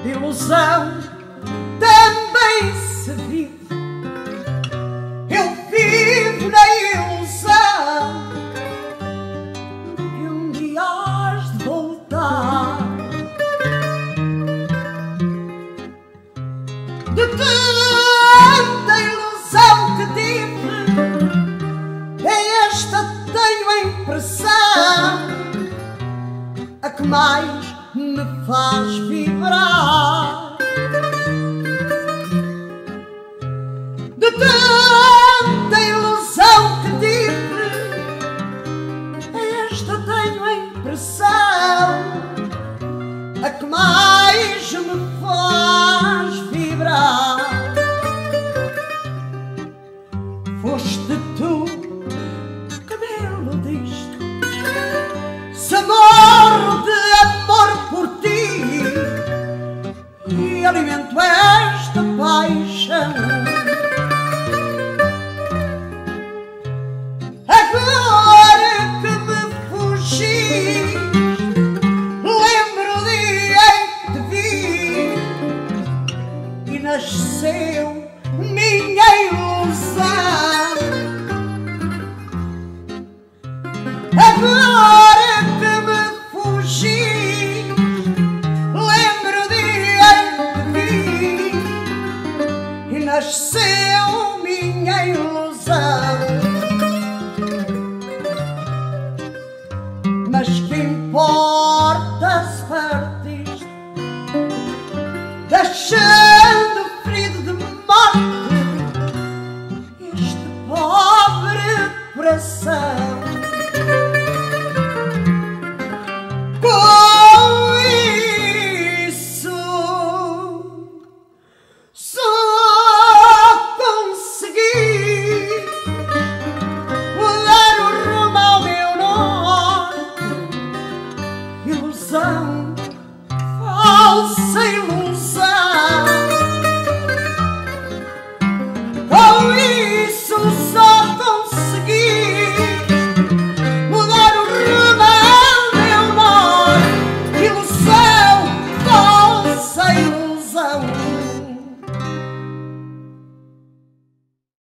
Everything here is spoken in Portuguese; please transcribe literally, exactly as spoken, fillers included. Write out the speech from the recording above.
ilusão também se vive. Eu vivo na ilusão que um dia has de voltar. De tanta ilusão que tive, é esta tenho a impressão, a que mais me faz vibrar. De tanta ilusão que tive, é esta tenho a impressão, a que mais me faz vibrar. Foste tu que me iludiste, se morro de amor por ti e alimento esta paixão. Agora que me fugis, lembro o dia em que te vi e nasceu minha ilusão. Agora que me fugis, lembro o dia em que te vi e nasceu